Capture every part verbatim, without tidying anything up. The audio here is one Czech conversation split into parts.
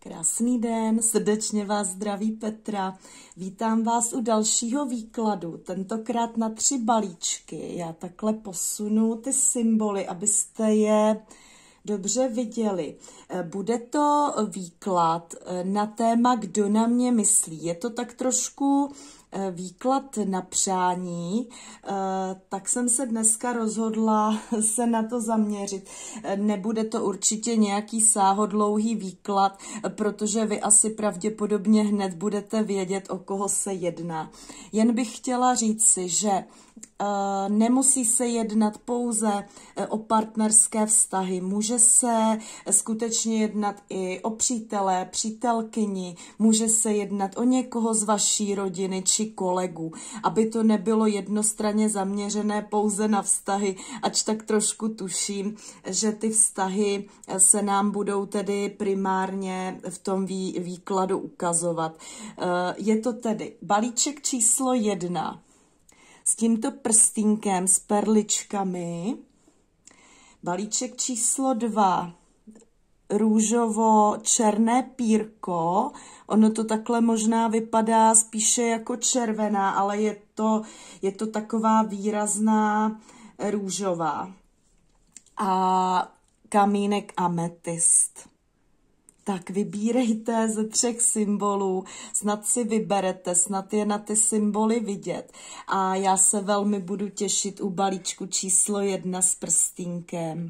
Krásný den, srdečně vás zdraví Petra. Vítám vás u dalšího výkladu, tentokrát na tři balíčky. Já takhle posunu ty symboly, abyste je dobře viděli. Bude to výklad na téma, kdo na mě myslí. Je to tak trošku výklad na přání, tak jsem se dneska rozhodla se na to zaměřit. Nebude to určitě nějaký sáhodlouhý výklad, protože vy asi pravděpodobně hned budete vědět, o koho se jedná. Jen bych chtěla říci, že nemusí se jednat pouze o partnerské vztahy, může se skutečně jednat i o přítele, přítelkyni, může se jednat o někoho z vaší rodiny či kolegu, aby to nebylo jednostranně zaměřené pouze na vztahy, ač tak trošku tuším, že ty vztahy se nám budou tedy primárně v tom vý, výkladu ukazovat. Je to tedy balíček číslo jedna. S tímto prstínkem s perličkami. Balíček číslo dva. Růžovo-černé pírko. Ono to takhle možná vypadá spíše jako červená, ale je to, je to taková výrazná růžová. A kamínek ametist. Tak vybírejte ze třech symbolů, snad si vyberete, snad je na ty symboly vidět. A já se velmi budu těšit u balíčku číslo jedna s prstínkem.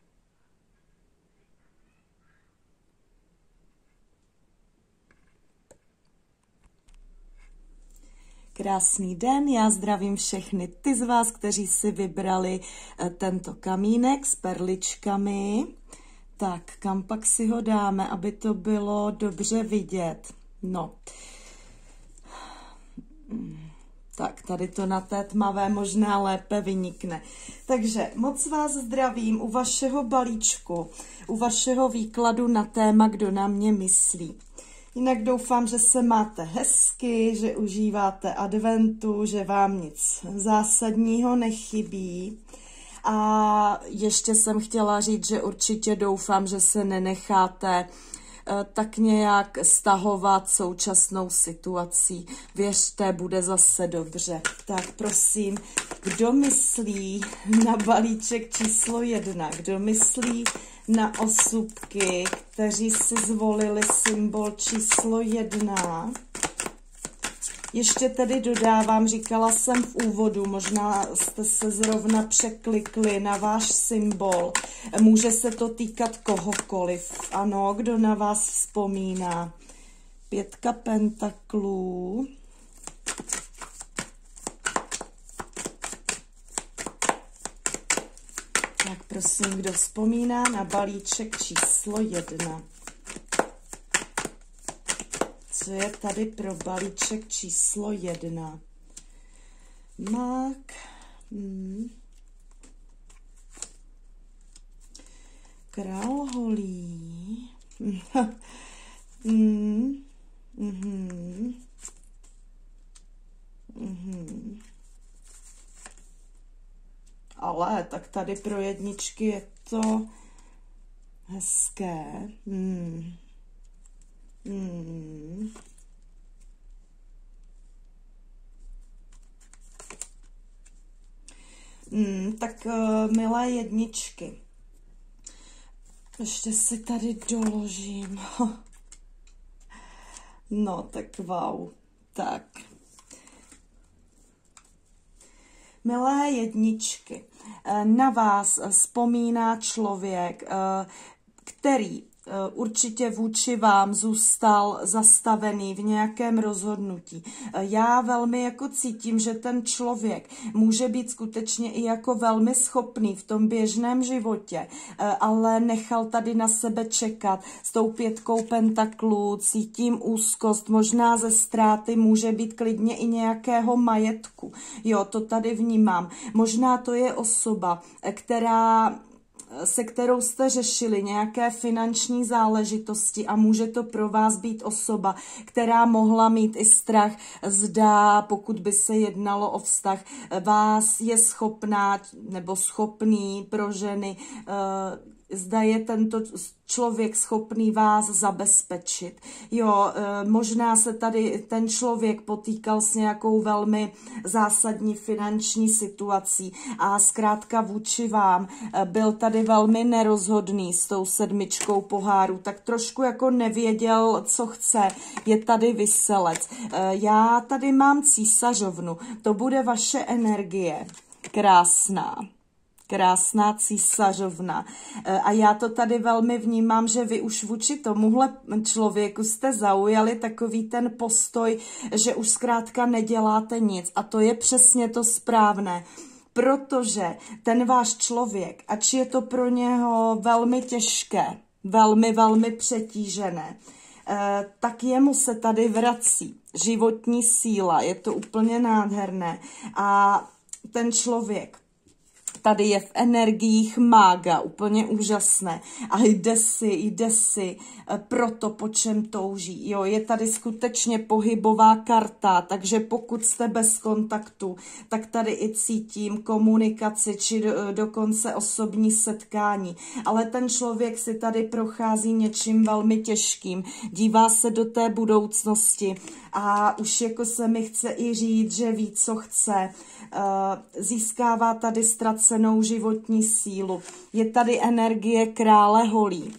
Krásný den, já zdravím všechny ty z vás, kteří si vybrali tento kamínek s perličkami. Tak, kam pak si ho dáme, aby to bylo dobře vidět? No. Tak, tady to na té tmavé možná lépe vynikne. Takže moc vás zdravím u vašeho balíčku, u vašeho výkladu na téma, kdo na mě myslí. Jinak doufám, že se máte hezky, že užíváte adventu, že vám nic zásadního nechybí. A ještě jsem chtěla říct, že určitě doufám, že se nenecháte tak nějak stahovat současnou situací. Věřte, bude zase dobře. Tak prosím, kdo myslí na balíček číslo jedna? Kdo myslí na osůbky, kteří si zvolili symbol číslo jedna? Ještě tedy dodávám, říkala jsem v úvodu, možná jste se zrovna překlikli na váš symbol. Může se to týkat kohokoliv. Ano, kdo na vás vzpomíná. Pětka pentaklů. Tak prosím, kdo vzpomíná na balíček číslo jedna. Co je tady pro balíček číslo jedna? Mák. Hmm. Král holí. hmm. Mm-hmm. Mm-hmm. Ale tak tady pro jedničky je to hezké. Hmm. Hmm. Hmm, tak uh, milé jedničky, ještě si tady doložím. No, tak wow. Tak. Milé jedničky, na vás vzpomíná člověk, který určitě vůči vám zůstal zastavený v nějakém rozhodnutí. Já velmi jako cítím, že ten člověk může být skutečně i jako velmi schopný v tom běžném životě, ale nechal tady na sebe čekat. S tou pětkou pentaklů cítím úzkost, možná ze ztráty, může být klidně i nějakého majetku. Jo, to tady vnímám. Možná to je osoba, která se kterou jste řešili nějaké finanční záležitosti a může to pro vás být osoba, která mohla mít i strach, zda, pokud by se jednalo o vztah, vás je schopná nebo schopný pro ženy zda je tento člověk schopný vás zabezpečit. Jo, možná se tady ten člověk potýkal s nějakou velmi zásadní finanční situací a zkrátka vůči vám byl tady velmi nerozhodný s tou sedmičkou poháru, tak trošku jako nevěděl, co chce. Je tady viselec. Já tady mám císařovnu. To bude vaše energie. Krásná. Krásná císařovna. A já to tady velmi vnímám, že vy už vůči tomuhle člověku jste zaujali takový ten postoj, že už zkrátka neděláte nic. A to je přesně to správné. Protože ten váš člověk, ač je to pro něho velmi těžké, velmi, velmi přetížené, tak jemu se tady vrací životní síla. Je to úplně nádherné. A ten člověk tady je v energiích mága, úplně úžasné. A jde si, jde si pro to, po čem touží. Jo, je tady skutečně pohybová karta, takže pokud jste bez kontaktu, tak tady i cítím komunikaci, či do, dokonce osobní setkání. Ale ten člověk si tady prochází něčím velmi těžkým. Dívá se do té budoucnosti a už jako se mi chce i říct, že ví, co chce. Získává tady ztracenou životní sílu. Je tady energie krále holí.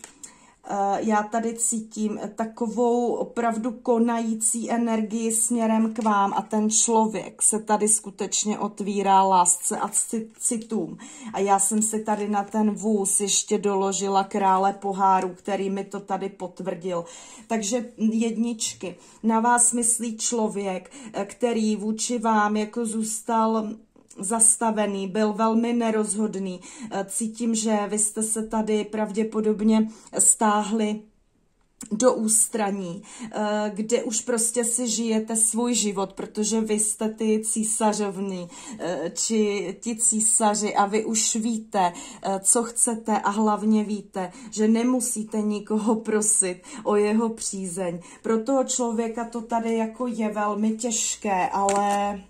Já tady cítím takovou opravdu konající energii směrem k vám a ten člověk se tady skutečně otvírá lásce a citům. A já jsem si tady na ten vůz ještě doložila krále poháru, který mi to tady potvrdil. Takže jedničky, na vás myslí člověk, který vůči vám jako zůstal zastavený, byl velmi nerozhodný. Cítím, že vy jste se tady pravděpodobně stáhli do ústraní, kde už prostě si žijete svůj život, protože vy jste ty císařovny, či ti císaři a vy už víte, co chcete a hlavně víte, že nemusíte nikoho prosit o jeho přízeň. Pro toho člověka to tady jako je velmi těžké, ale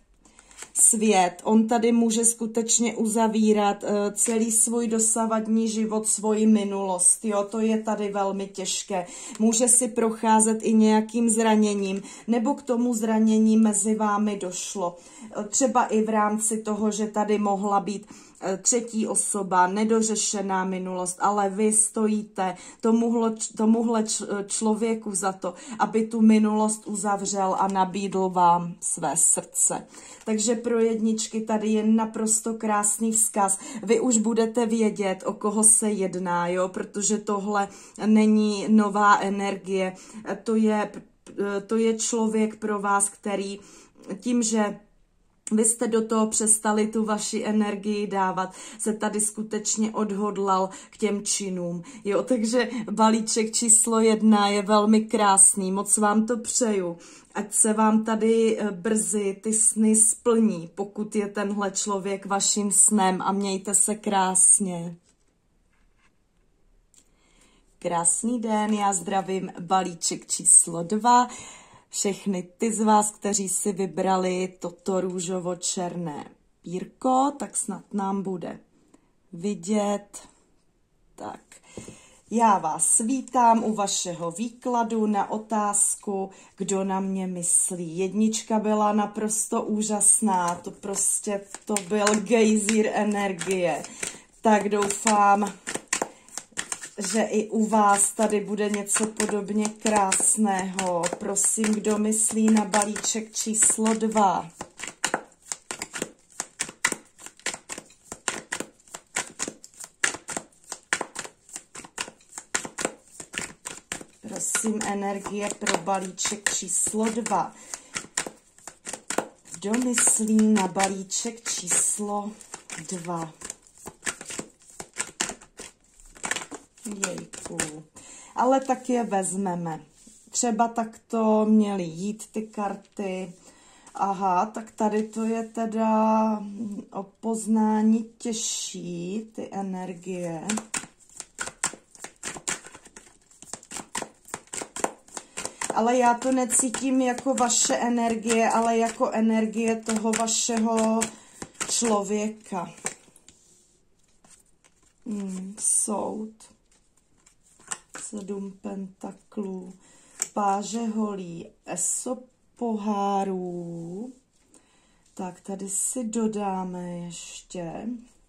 svět, on tady může skutečně uzavírat uh, celý svůj dosavadní život, svoji minulost, jo, to je tady velmi těžké. Může si procházet i nějakým zraněním, nebo k tomu zranění mezi vámi došlo. Uh, třeba i v rámci toho, že tady mohla být třetí osoba, nedořešená minulost, ale vy stojíte tomuhle, tomuhle člověku za to, aby tu minulost uzavřel a nabídl vám své srdce. Takže pro jedničky tady je naprosto krásný vzkaz. Vy už budete vědět, o koho se jedná, jo, protože tohle není nová energie. To je, to je člověk pro vás, který tím, že vy jste do toho přestali tu vaši energii dávat, se tady skutečně odhodlal k těm činům. Jo, takže balíček číslo jedna je velmi krásný, moc vám to přeju. Ať se vám tady brzy ty sny splní, pokud je tenhle člověk vaším snem a mějte se krásně. Krásný den, já zdravím balíček číslo dva. Všechny ty z vás, kteří si vybrali toto růžovo-černé pírko, tak snad nám bude vidět. Tak, já vás vítám u vašeho výkladu na otázku, kdo na mě myslí. Jednička byla naprosto úžasná, to prostě to byl gejzír energie. Tak doufám, že i u vás tady bude něco podobně krásného. Prosím, kdo myslí na balíček číslo dva. Prosím, energie pro balíček číslo dva. Kdo myslí na balíček číslo dva? Jejku. Ale tak je vezmeme. Třeba takto měly jít ty karty. Aha, tak tady to je teda o poznání těžší, ty energie. Ale já to necítím jako vaše energie, ale jako energie toho vašeho člověka. Hmm, soud. Sedm pentaklů. Páže holí. Eso pohárů. Tak tady si dodáme ještě.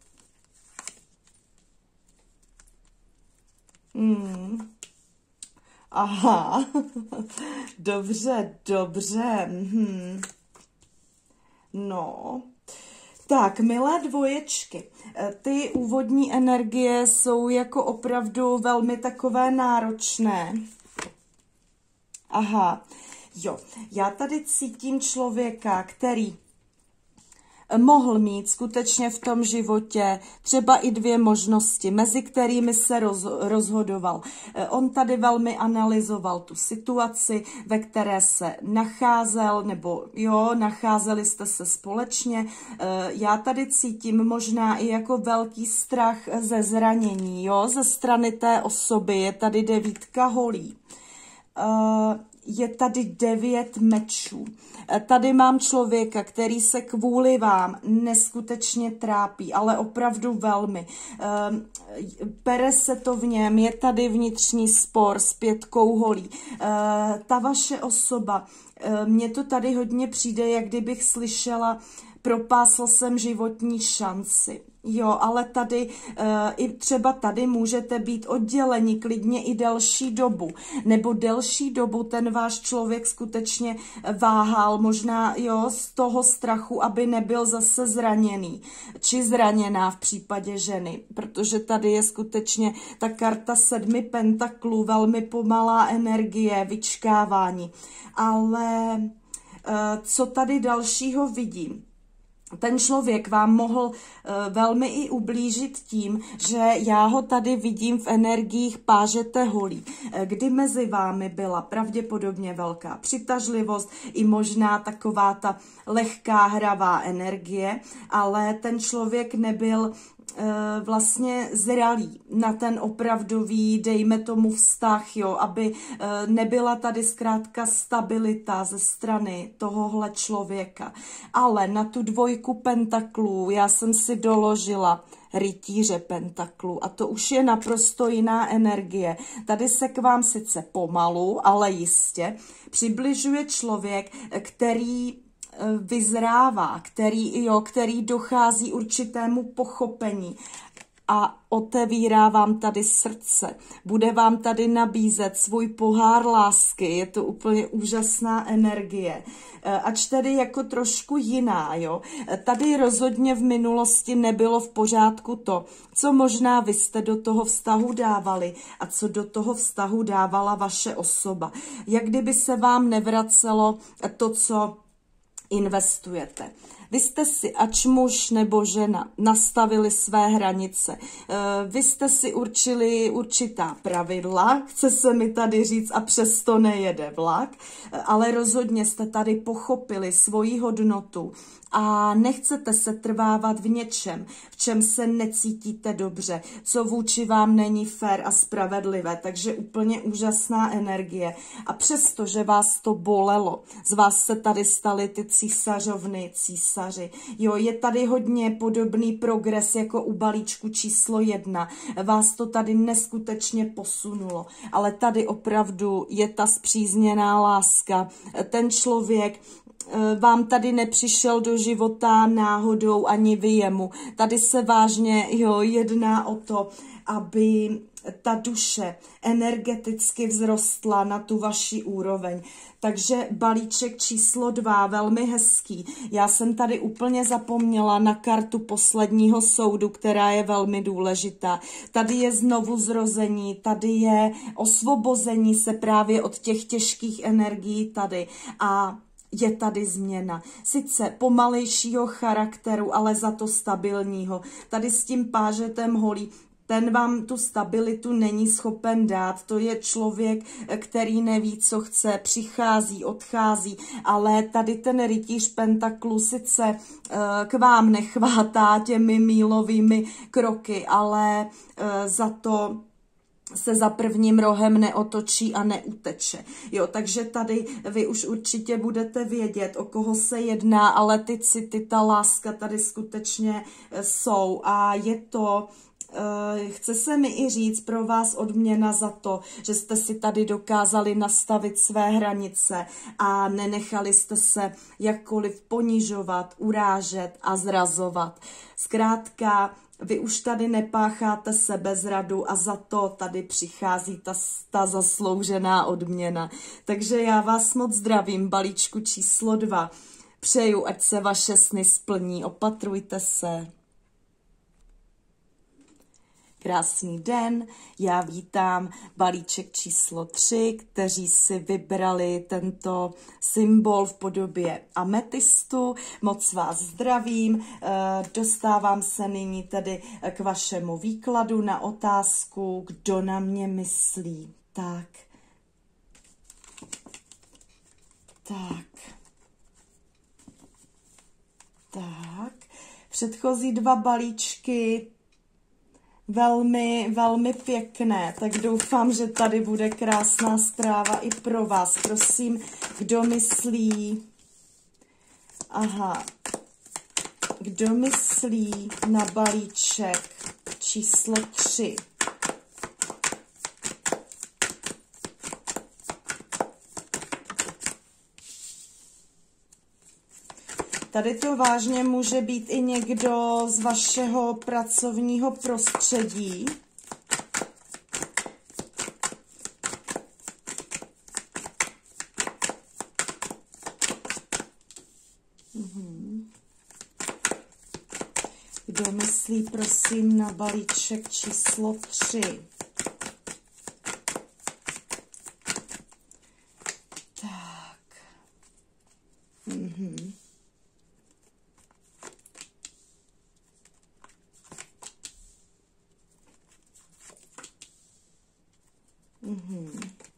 Hmm. Aha. Dobře, dobře. Hmm. No. Tak, milé dvoječky, ty úvodní energie jsou jako opravdu velmi takové náročné. Aha, jo, já tady cítím člověka, který mohl mít skutečně v tom životě třeba i dvě možnosti, mezi kterými se roz, rozhodoval. On tady velmi analyzoval tu situaci, ve které se nacházel, nebo jo, nacházeli jste se společně. Já tady cítím možná i jako velký strach ze zranění, jo, ze strany té osoby. Je tady devítka holí. Uh, je tady devět mečů. Tady mám člověka, který se kvůli vám neskutečně trápí, ale opravdu velmi. Pere se to v něm, je tady vnitřní spor s pětkou holí. Ta vaše osoba, mně to tady hodně přijde, jak kdybych slyšela, propásl jsem životní šanci. Jo, ale tady, e, i třeba tady můžete být odděleni klidně i delší dobu, nebo delší dobu ten váš člověk skutečně váhal, možná jo, z toho strachu, aby nebyl zase zraněný, či zraněná v případě ženy, protože tady je skutečně ta karta sedmi pentaklů, velmi pomalá energie, vyčkávání, ale e, co tady dalšího vidím? Ten člověk vám mohl uh, velmi i ublížit tím, že já ho tady vidím v energiích pážete holí, kdy mezi vámi byla pravděpodobně velká přitažlivost i možná taková ta lehká hravá energie, ale ten člověk nebyl vlastně zralý na ten opravdový, dejme tomu vztah, jo, aby nebyla tady zkrátka stabilita ze strany tohohle člověka. Ale na tu dvojku pentaklů já jsem si doložila rytíře pentaklů a to už je naprosto jiná energie. Tady se k vám sice pomalu, ale jistě přibližuje člověk, který vyzrává, který, jo, který dochází určitému pochopení a otevírá vám tady srdce. Bude vám tady nabízet svůj pohár lásky. Je to úplně úžasná energie. Ač tedy jako trošku jiná, jo. Tady rozhodně v minulosti nebylo v pořádku to, co možná vy jste do toho vztahu dávali a co do toho vztahu dávala vaše osoba. Jak kdyby se vám nevracelo to, co investujete. Vy jste si, ač muž nebo žena, nastavili své hranice. Vy jste si určili určitá pravidla, chce se mi tady říct, a přesto nejede vlak, ale rozhodně jste tady pochopili svoji hodnotu a nechcete se trvávat v něčem, v čem se necítíte dobře, co vůči vám není fér a spravedlivé, takže úplně úžasná energie. A přesto, že vás to bolelo, z vás se tady staly ty císařovny, císaři. Jo, je tady hodně podobný progres jako u balíčku číslo jedna. Vás to tady neskutečně posunulo, ale tady opravdu je ta spřízněná láska. Ten člověk vám tady nepřišel do života náhodou ani vy jemu. Tady se vážně jo, jedná o to, aby ta duše energeticky vzrostla na tu vaši úroveň. Takže balíček číslo dva, velmi hezký. Já jsem tady úplně zapomněla na kartu posledního soudu, která je velmi důležitá. Tady je znovu zrození, tady je osvobození se právě od těch těžkých energií tady a je tady změna. Sice pomalejšího charakteru, ale za to stabilního. Tady s tím pážetem holí, ten vám tu stabilitu není schopen dát. To je člověk, který neví, co chce, přichází, odchází, ale tady ten rytíř pentaklů sice k vám nechvátá těmi mílovými kroky, ale za to se za prvním rohem neotočí a neuteče. Jo, takže tady vy už určitě budete vědět, o koho se jedná, ale ty city, ta láska tady skutečně jsou a je to chce se mi i říct pro vás odměna za to, že jste si tady dokázali nastavit své hranice a nenechali jste se jakkoliv ponižovat, urážet a zrazovat. Zkrátka, vy už tady nepácháte sebezradu a za to tady přichází ta, ta zasloužená odměna. Takže já vás moc zdravím, balíčku číslo dva. Přeju, ať se vaše sny splní, opatrujte se. Krásný den, já vítám balíček číslo tři, kteří si vybrali tento symbol v podobě ametystu. Moc vás zdravím, dostávám se nyní tedy k vašemu výkladu na otázku, kdo na mě myslí. Tak, tak, tak, předchozí dva balíčky velmi, velmi pěkné, tak doufám, že tady bude krásná zpráva i pro vás. Prosím, kdo myslí, aha, kdo myslí na balíček číslo tři? Tady to vážně může být i někdo z vašeho pracovního prostředí. Mhm. Kdo myslí, prosím, na balíček číslo tři? Tak. Mhm. Mhm.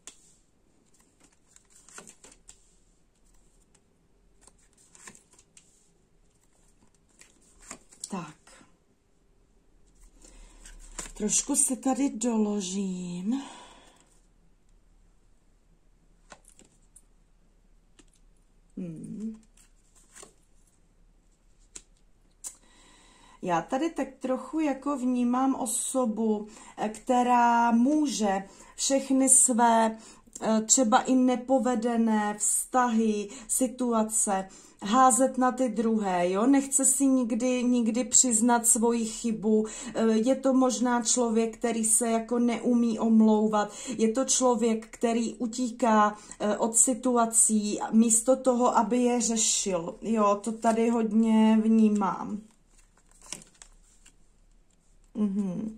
Tak. Trošku se tady doložím. Hmm. Já tady tak trochu jako vnímám osobu, která může všechny své třeba i nepovedené vztahy, situace házet na ty druhé, jo, nechce si nikdy, nikdy přiznat svoji chybu, je to možná člověk, který se jako neumí omlouvat, je to člověk, který utíká od situací místo toho, aby je řešil, jo, to tady hodně vnímám. Mhm.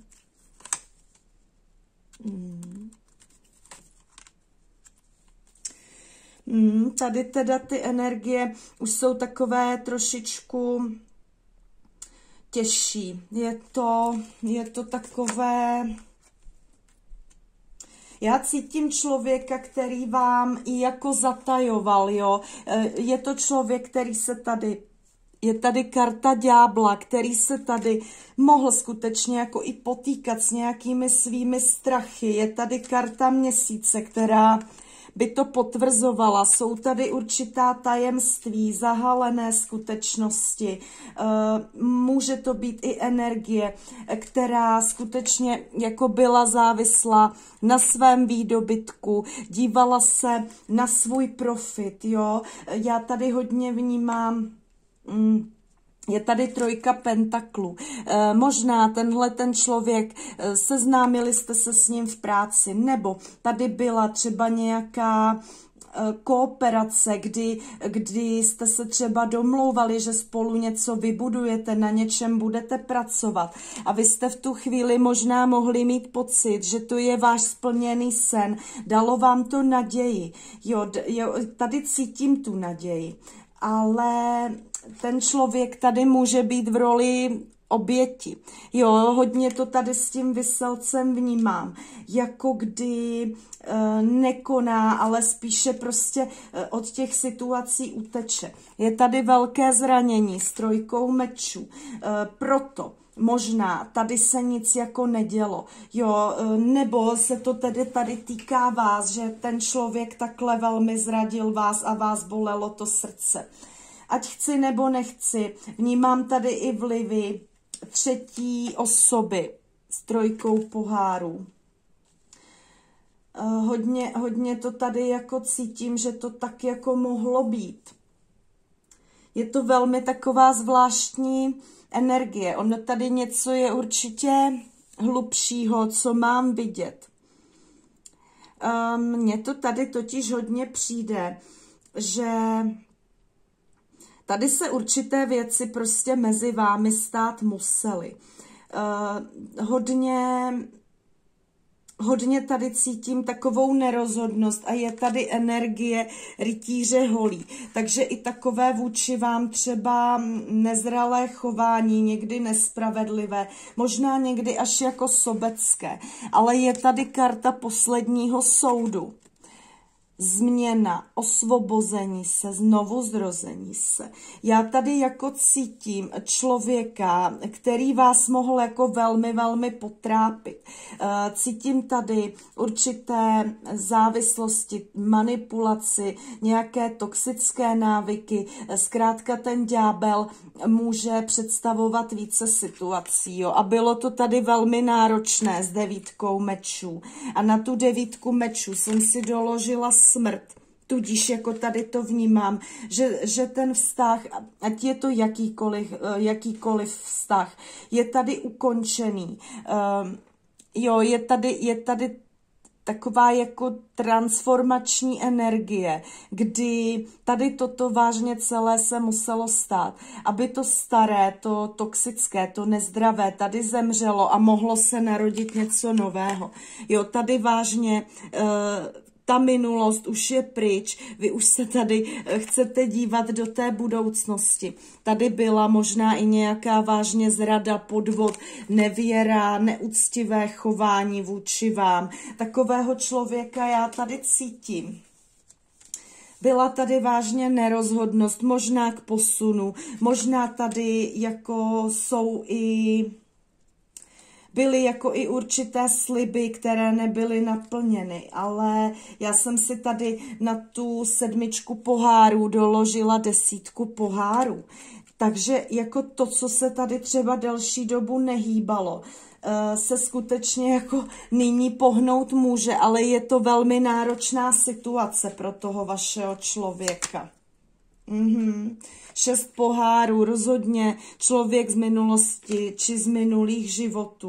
Mhm. Hmm, tady teda ty energie už jsou takové trošičku těžší. Je to, je to takové... Já cítím člověka, který vám i jako zatajoval, jo. Je to člověk, který se tady... Je tady karta ďábla, který se tady mohl skutečně jako i potýkat s nějakými svými strachy. Je tady karta měsíce, která by to potvrzovala. Jsou tady určitá tajemství, zahalené skutečnosti. Může to být i energie, která skutečně jako byla závislá na svém výdobytku, dívala se na svůj profit, jo. Já tady hodně vnímám... Mm, je tady trojka pentaklů. E, možná tenhle ten člověk, e, seznámili jste se s ním v práci, nebo tady byla třeba nějaká e, kooperace, kdy, kdy jste se třeba domlouvali, že spolu něco vybudujete, na něčem budete pracovat. A vy jste v tu chvíli možná mohli mít pocit, že to je váš splněný sen. Dalo vám to naději. Jo, jo, tady cítím tu naději. Ale ten člověk tady může být v roli oběti. Jo, hodně to tady s tím Vyselcem vnímám. Jako kdy e, nekoná, ale spíše prostě e, od těch situací uteče. Je tady velké zranění s trojkou mečů. E, proto možná tady se nic jako nedělo, jo, nebo se to tedy tady týká vás, že ten člověk takhle velmi zradil vás a vás bolelo to srdce. Ať chci nebo nechci, vnímám tady i vlivy třetí osoby s trojkou pohárů. Hodně, hodně to tady jako cítím, že to tak jako mohlo být. Je to velmi taková zvláštní energie. Ono tady něco je určitě hlubšího, co mám vidět. Mně to tady totiž hodně přijde, že tady se určité věci prostě mezi vámi stát musely. Hodně... Hodně tady cítím takovou nerozhodnost a je tady energie rytíře holí. Takže i takové vůči vám třeba nezralé chování, někdy nespravedlivé, možná někdy až jako sobecké. Ale je tady karta posledního soudu. Změna, osvobození se, znovu zrození se. Já tady jako cítím člověka, který vás mohl jako velmi, velmi potrápit. Cítím tady určité závislosti, manipulaci, nějaké toxické návyky. Zkrátka ten ďábel může představovat více situací. Jo? A bylo to tady velmi náročné s devítkou mečů. A na tu devítku mečů jsem si doložila smrt. Tudíž jako tady to vnímám, že, že ten vztah, ať je to jakýkoliv, jakýkoliv vztah, je tady ukončený. Um, jo, je tady, je tady taková jako transformační energie, kdy tady toto vážně celé se muselo stát, aby to staré, to toxické, to nezdravé tady zemřelo a mohlo se narodit něco nového. Jo, tady vážně... Uh, Ta minulost už je pryč, vy už se tady chcete dívat do té budoucnosti. Tady byla možná i nějaká vážně zrada, podvod, nevěra, neúctivé chování vůči vám. Takového člověka já tady cítím. Byla tady vážně nerozhodnost, možná k posunu, možná tady jako jsou i... Byly jako i určité sliby, které nebyly naplněny, ale já jsem si tady na tu sedmičku pohárů doložila desítku pohárů. Takže jako to, co se tady třeba delší dobu nehýbalo, se skutečně jako nyní pohnout může, ale je to velmi náročná situace pro toho vašeho člověka. Mm-hmm. Šest pohárů, rozhodně člověk z minulosti či z minulých životů.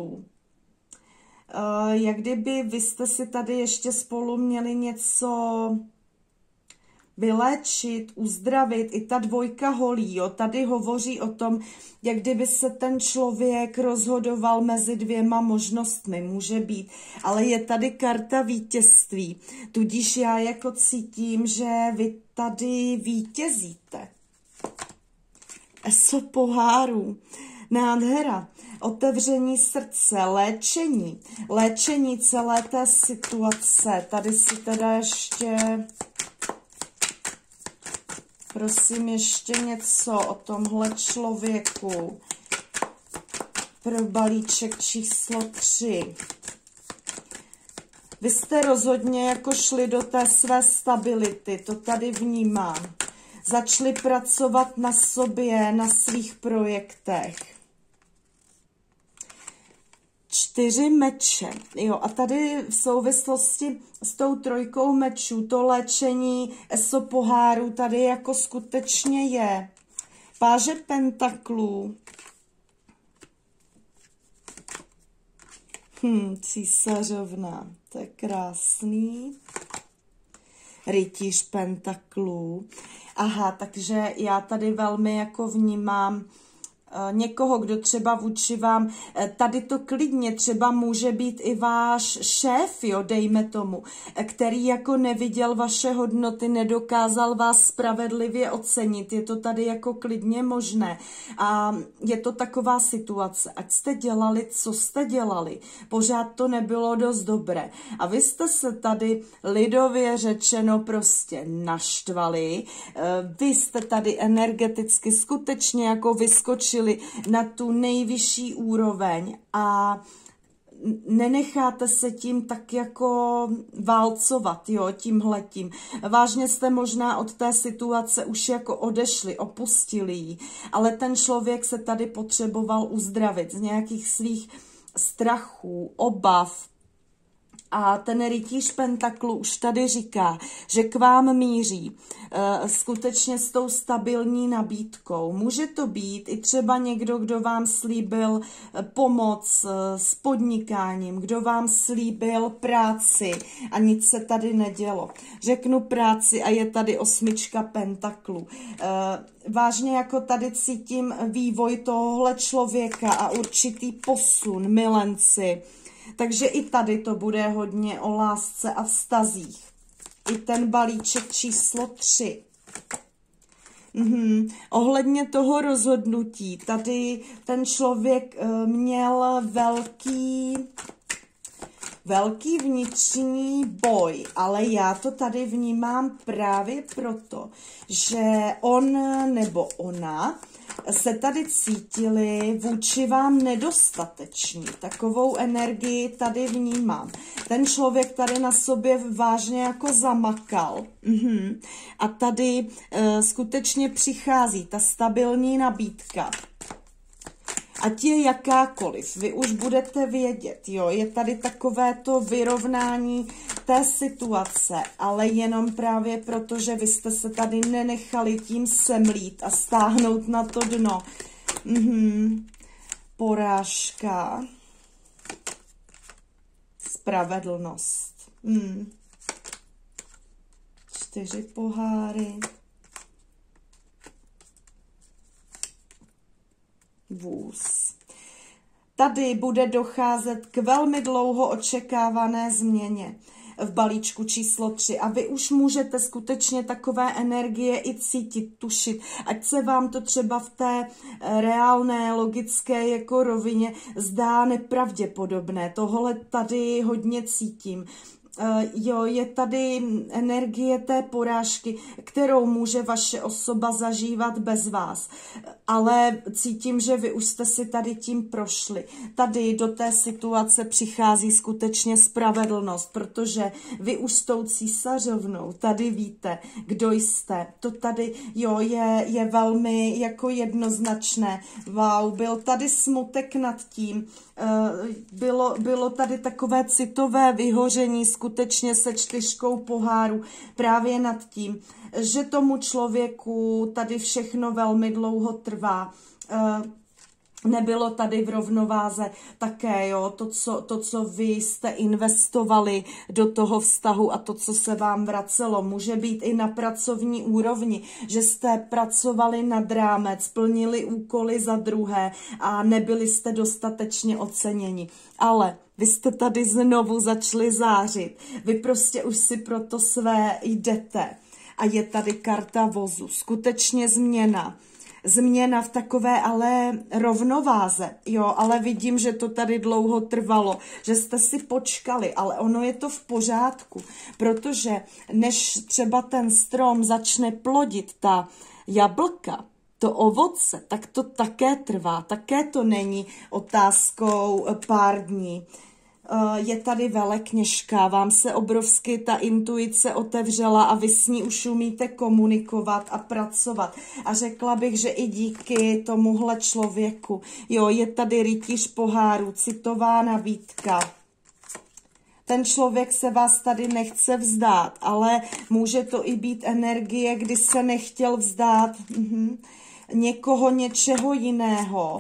Uh, jak kdyby vy jste si tady ještě spolu měli něco vyléčit, uzdravit. I ta dvojka holí, jo, tady hovoří o tom, jak kdyby se ten člověk rozhodoval mezi dvěma možnostmi, může být. Ale je tady karta vítězství, tudíž já jako cítím, že vy tady vítězíte. Eso pohárů, nádhera, otevření srdce, léčení, léčení celé té situace. Tady si teda ještě... Prosím ještě něco o tomhle člověku. Pro balíček číslo tři. Vy jste rozhodně jako šli do té své stability, to tady vnímám. Začali pracovat na sobě, na svých projektech. Čtyři meče. Jo, a tady v souvislosti s tou trojkou mečů, to léčení eso pohárů tady jako skutečně je. Páže pentaklů. Hm, císařovna, to je krásný. Rytíř pentaklů. Aha, takže já tady velmi jako vnímám někoho, kdo třeba vůči vám, tady to klidně třeba může být i váš šéf, jo, dejme tomu, který jako neviděl vaše hodnoty, nedokázal vás spravedlivě ocenit, je to tady jako klidně možné a je to taková situace, ať jste dělali, co jste dělali, pořád to nebylo dost dobré a vy jste se tady lidově řečeno prostě naštvali, vy jste tady energeticky skutečně jako vyskočili na tu nejvyšší úroveň a nenecháte se tím tak jako válcovat, jo, tímhletím. Vážně jste možná od té situace už jako odešli, opustili ji, ale ten člověk se tady potřeboval uzdravit z nějakých svých strachů, obav. A ten rytíř pentaklu už tady říká, že k vám míří e, skutečně s tou stabilní nabídkou. Může to být i třeba někdo, kdo vám slíbil e, pomoc e, s podnikáním, kdo vám slíbil práci a nic se tady nedělo. Řeknu práci a je tady osmička pentaklu. E, vážně jako tady cítím vývoj tohohle člověka a určitý posun, milenci. Takže i tady to bude hodně o lásce a vztazích. I ten balíček číslo tři. Mhm. Ohledně toho rozhodnutí, tady ten člověk e, měl velký, velký vnitřní boj, ale já to tady vnímám právě proto, že on nebo ona se tady cítili vůči vám nedostateční. Takovou energii tady vnímám. Ten člověk tady na sobě vážně jako zamakal. Mhm. A tady e, skutečně přichází ta stabilní nabídka. Ať je jakákoliv, vy už budete vědět, jo, je tady takové to vyrovnání té situace, ale jenom právě proto, že vy jste se tady nenechali tím semlít a stáhnout na to dno. Mhm. Porážka. Spravedlnost. Mhm. Čtyři poháry. Vůz. Tady bude docházet k velmi dlouho očekávané změně v balíčku číslo tři a vy už můžete skutečně takové energie i cítit, tušit, ať se vám to třeba v té reálné, logické jako rovině zdá nepravděpodobné. Tohle tady hodně cítím. Uh, jo, je tady energie té porážky, kterou může vaše osoba zažívat bez vás. Ale cítím, že vy už jste si tady tím prošli. Tady do té situace přichází skutečně spravedlnost, protože vy už s tou císařovnou tady víte, kdo jste. To tady, jo, je, je velmi jako jednoznačné. Wow, byl tady smutek nad tím. Uh, bylo, bylo tady takové citové vyhoření skutečně se čtyřkou poháru právě nad tím, že tomu člověku tady všechno velmi dlouho trvá. Uh, Nebylo tady v rovnováze také, jo, to co, to, co vy jste investovali do toho vztahu a to, co se vám vracelo. Může být i na pracovní úrovni, že jste pracovali nad rámec, plnili úkoly za druhé a nebyli jste dostatečně oceněni. Ale vy jste tady znovu začali zářit. Vy prostě už si pro to své jdete. A je tady karta vozu. Skutečně změna. Změna v takové ale rovnováze, jo, ale vidím, že to tady dlouho trvalo, že jste si počkali, ale ono je to v pořádku, protože než třeba ten strom začne plodit ta jablka, to ovoce, tak to také trvá, také to není otázkou pár dní. Je tady velekněžka, vám se obrovsky ta intuice otevřela a vy s ní už umíte komunikovat a pracovat. A řekla bych, že i díky tomuhle člověku, jo, je tady rytíř poháru, citová nabídka. Ten člověk se vás tady nechce vzdát, ale může to i být energie, kdy se nechtěl vzdát mhm. někoho, něčeho jiného.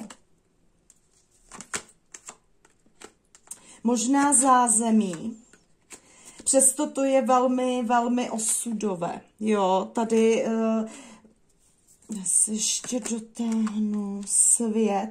Možná zázemí, přesto to je velmi, velmi osudové. Jo, tady uh, já si ještě dotáhnu svět.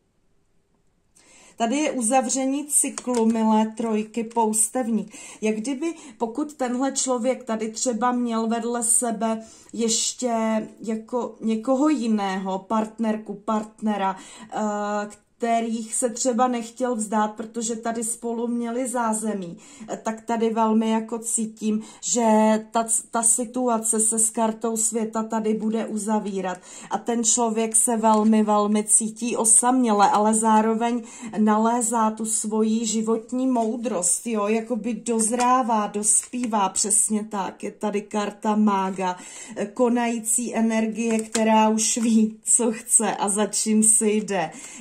Tady je uzavření cyklu, milé trojky, poustevník. Jak kdyby, pokud tenhle člověk tady třeba měl vedle sebe ještě jako někoho jiného, partnerku, partnera, uh, kterých se třeba nechtěl vzdát, protože tady spolu měli zázemí, tak tady velmi jako cítím, že ta, ta situace se s kartou světa tady bude uzavírat a ten člověk se velmi, velmi cítí osaměle, ale zároveň nalézá tu svoji životní moudrost, jo, jakoby dozrává, dospívá, přesně tak, je tady karta mága, konající energie, která už ví, co chce a za čím si jde, jo, takže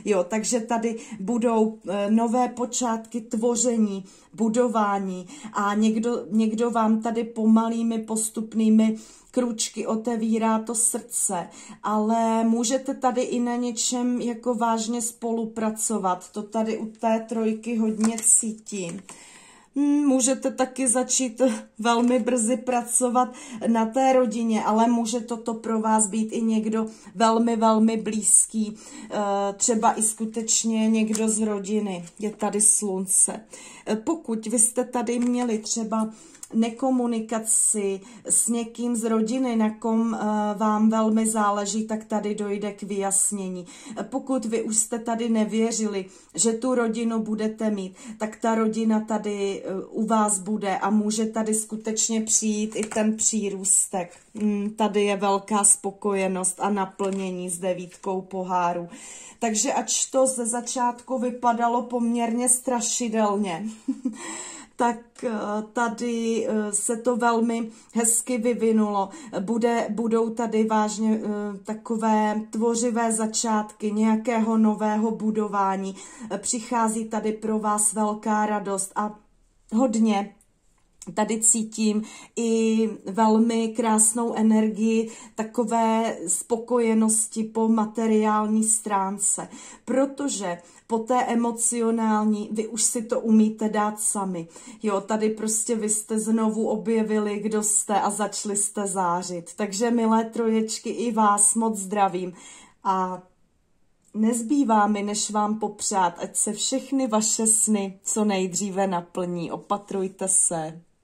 takže tady budou nové počátky tvoření, budování a někdo, někdo vám tady pomalými postupnými kručky otevírá to srdce, ale můžete tady i na něčem jako vážně spolupracovat. To tady u té trojky hodně cítím. Můžete taky začít velmi brzy pracovat na té rodině, ale může toto pro vás být i někdo velmi, velmi blízký, třeba i skutečně někdo z rodiny. Je tady slunce. Pokud vy jste tady měli třeba nekomunikaci s někým z rodiny, na kom vám velmi záleží, tak tady dojde k vyjasnění. Pokud vy už jste tady nevěřili, že tu rodinu budete mít, tak ta rodina tady u vás bude a může tady skutečně přijít i ten přírůstek. Tady je velká spokojenost a naplnění s devítkou poháru. Takže ač to ze začátku vypadalo poměrně strašidelně, tak tady se to velmi hezky vyvinulo. Bude, budou tady vážně takové tvořivé začátky nějakého nového budování. Přichází tady pro vás velká radost a hodně tady cítím i velmi krásnou energii takové spokojenosti po materiální stránce, protože po té emocionální vy už si to umíte dát sami. Jo, tady prostě vy jste znovu objevili, kdo jste a začali jste zářit. Takže milé troječky, i vás moc zdravím a nezbývá mi, než vám popřát, ať se všechny vaše sny co nejdříve naplní. Opatrujte se.